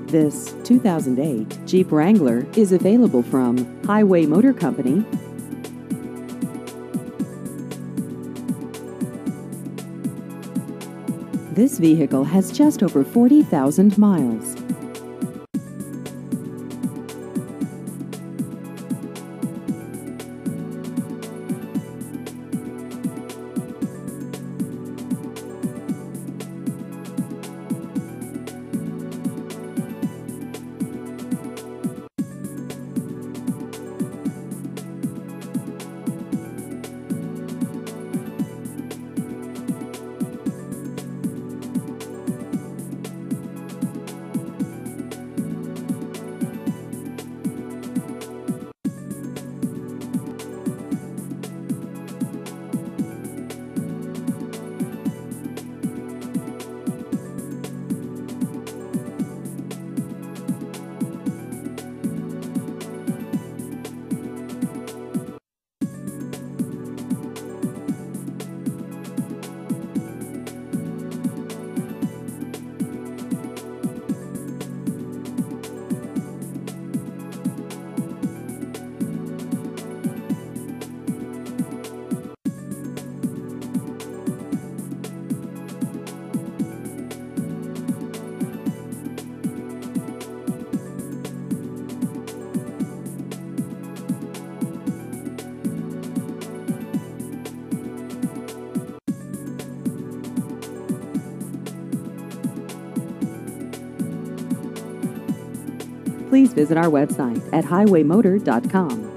This 2008 Jeep Wrangler is available from Highway Motor Company. This vehicle has just over 40,000 miles. Please visit our website at highwaymotor.com.